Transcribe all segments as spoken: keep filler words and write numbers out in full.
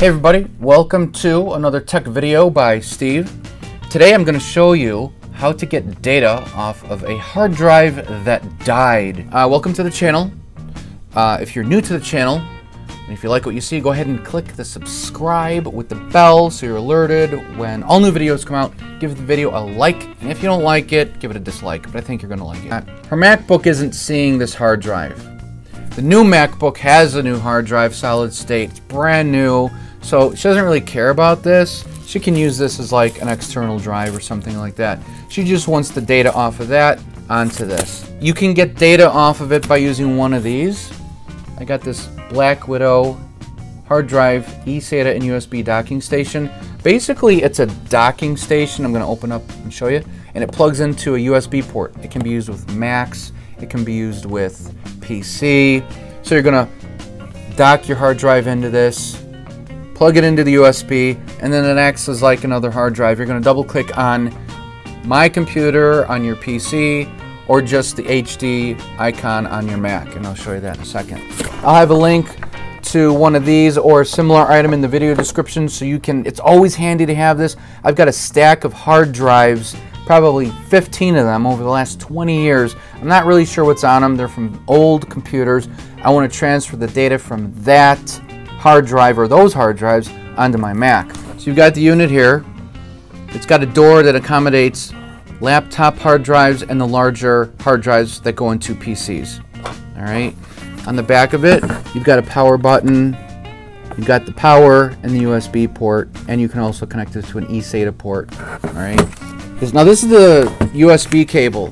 Hey everybody, welcome to another tech video by Steve. Today I'm going to show you how to get data off of a hard drive that died. Uh, welcome to the channel. Uh, if you're new to the channel, and if you like what you see, go ahead and click the subscribe with the bell so you're alerted when all new videos come out. Give the video a like, and if you don't like it, give it a dislike, but I think you're going to like it. Her MacBook isn't seeing this hard drive. The new MacBook has a new hard drive, solid state, it's brand new, so she doesn't really care about this. She can use this as like an external drive or something like that. She just wants the data off of that onto this. You can get data off of it by using one of these. I got this Black Widow hard drive eSATA and U S B docking station. Basically, it's a docking station. I'm going to open up and show you. And it plugs into a U S B port. It can be used with Macs. It can be used with P C. So you're going to dock your hard drive into this, plug it into the U S B, and then it acts as like another hard drive. You're going to double click on My Computer on your P C or just the H D icon on your Mac, and I'll show you that in a second. I'll have a link to one of these or a similar item in the video description, so you can, it's always handy to have this. I've got a stack of hard drives, probably fifteen of them over the last twenty years. I'm not really sure what's on them. They're from old computers. I want to transfer the data from that hard drive or those hard drives onto my Mac. So you've got the unit here. It's got a door that accommodates laptop hard drives and the larger hard drives that go into P Cs. All right. On the back of it, you've got a power button. You've got the power and the U S B port, and you can also connect it to an eSATA port. All right. Now this is the U S B cable.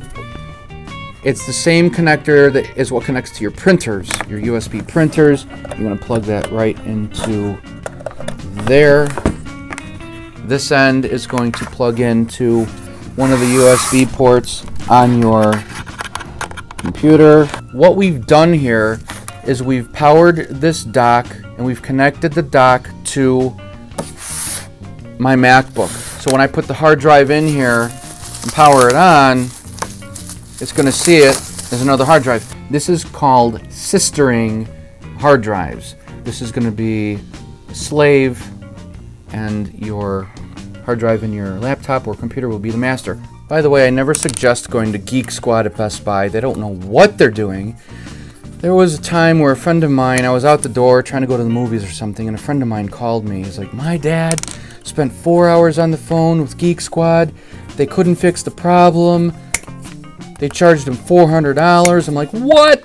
It's the same connector that is what connects to your printers, your U S B printers. You want to plug that right into there. This end is going to plug into one of the U S B ports on your computer. What we've done here is we've powered this dock and we've connected the dock to my MacBook. So when I put the hard drive in here and power it on, it's going to see it as another hard drive. This is called sistering hard drives. This is going to be a slave, and your hard drive in your laptop or computer will be the master. By the way, I never suggest going to Geek Squad at Best Buy. They don't know what they're doing. There was a time where a friend of mine, I was out the door trying to go to the movies or something, and a friend of mine called me. He's like, my dad spent four hours on the phone with Geek Squad. They couldn't fix the problem. They charged him four hundred dollars. I'm like, what?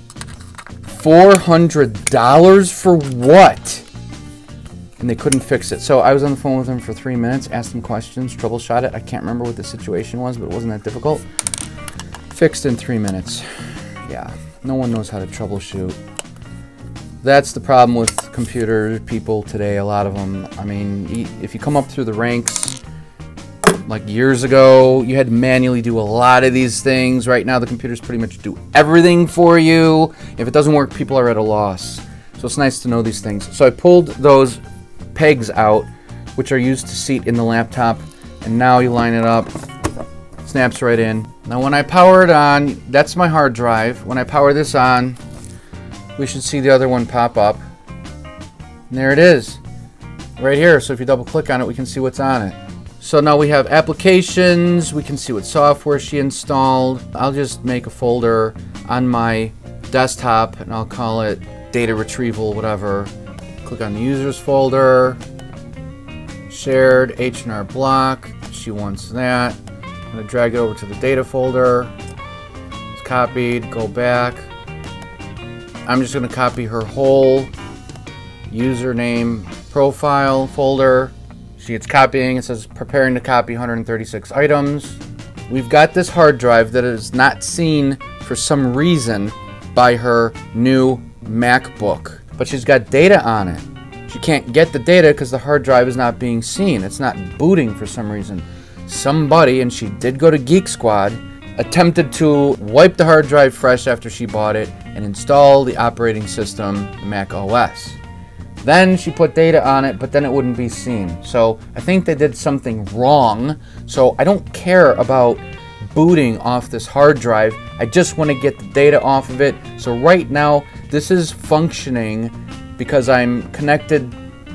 four hundred dollars for what? And they couldn't fix it. So I was on the phone with him for three minutes, asked him questions, troubleshot it. I can't remember what the situation was, but it wasn't that difficult. Fixed in three minutes. Yeah, no one knows how to troubleshoot. That's the problem with computer people today, a lot of them. I mean, if you come up through the ranks, like years ago, you had to manually do a lot of these things. Right now, the computers pretty much do everything for you. If it doesn't work, people are at a loss. So it's nice to know these things. So I pulled those pegs out, which are used to seat in the laptop, and now you line it up, snaps right in. Now when I power it on, that's my hard drive. When I power this on, we should see the other one pop up. And there it is, right here. So if you double click on it, we can see what's on it. So now we have applications, we can see what software she installed. I'll just make a folder on my desktop and I'll call it data retrieval, whatever. Click on the users folder, shared H and R block, she wants that. I'm gonna drag it over to the data folder. It's copied, go back. I'm just gonna copy her whole username profile folder. She gets copying, it says preparing to copy one hundred thirty-six items. We've got this hard drive that is not seen for some reason by her new MacBook, but she's got data on it. She can't get the data because the hard drive is not being seen. It's not booting for some reason. Somebody, and she did go to Geek Squad, attempted to wipe the hard drive fresh after she bought it and install the operating system, the Mac O S. Then she put data on it, but then it wouldn't be seen. So I think they did something wrong. So I don't care about booting off this hard drive. I just want to get the data off of it. So right now, this is functioning because I'm connected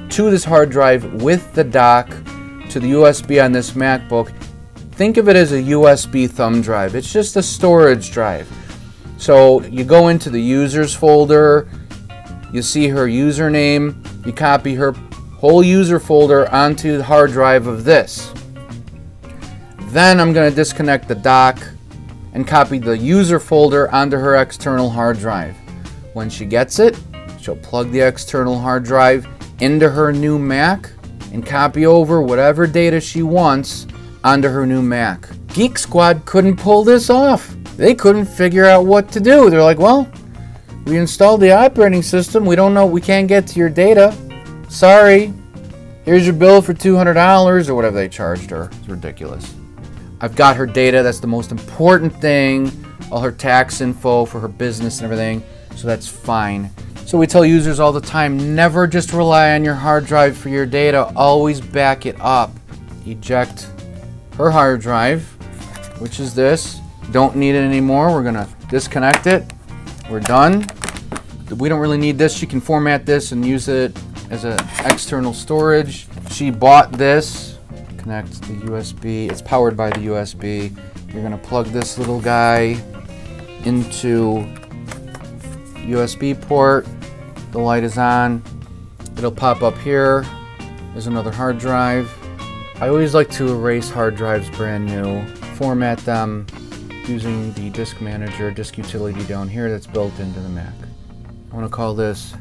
to this hard drive with the dock to the U S B on this MacBook. Think of it as a U S B thumb drive. It's just a storage drive. So you go into the users folder, you see her username, you copy her whole user folder onto the hard drive of this. Then I'm going to disconnect the dock and copy the user folder onto her external hard drive. When she gets it, she'll plug the external hard drive into her new Mac and copy over whatever data she wants onto her new Mac. Geek Squad couldn't pull this off. They couldn't figure out what to do. They're like, well, we installed the operating system. We don't know. We can't get to your data. Sorry. Here's your bill for two hundred dollars or whatever they charged her. It's ridiculous. I've got her data. That's the most important thing. All her tax info for her business and everything. So that's fine. So we tell users all the time, never just rely on your hard drive for your data. Always back it up. Eject her hard drive, which is this. Don't need it anymore. We're going to disconnect it. We're done. We don't really need this. She can format this and use it as an external storage. She bought this. Connect the U S B. It's powered by the U S B. You're going to plug this little guy into U S B port. The light is on. It'll pop up here. There's another hard drive. I always like to erase hard drives brand new, format them using the disk manager, disk utility down here that's built into the Mac. I want to call this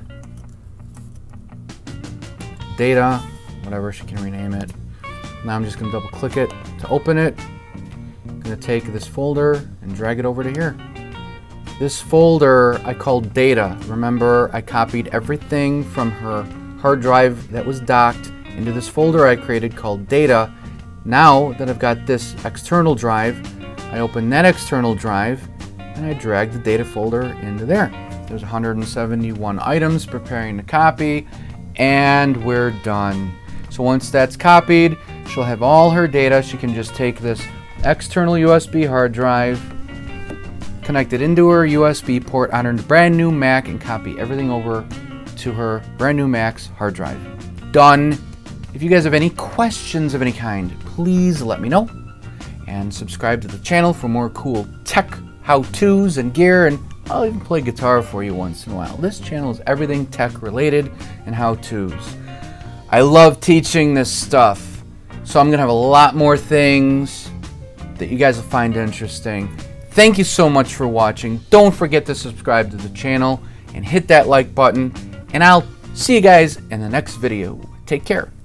data, whatever, she can rename it. Now I'm just going to double click it to open it. I'm going to take this folder and drag it over to here. This folder I called data. Remember, I copied everything from her hard drive that was docked into this folder I created called data. Now that I've got this external drive, I open that external drive and I drag the data folder into there. There's one hundred seventy-one items preparing to copy, and we're done. So once that's copied, she'll have all her data. She can just take this external U S B hard drive, connect it into her U S B port on her brand new Mac, and copy everything over to her brand new Mac's hard drive. Done. If you guys have any questions of any kind, please let me know. And subscribe to the channel for more cool tech how-tos and gear, and I'll even play guitar for you once in a while. This channel is everything tech related and how-tos. I love teaching this stuff, so I'm going to have a lot more things that you guys will find interesting. Thank you so much for watching. Don't forget to subscribe to the channel and hit that like button, and I'll see you guys in the next video. Take care.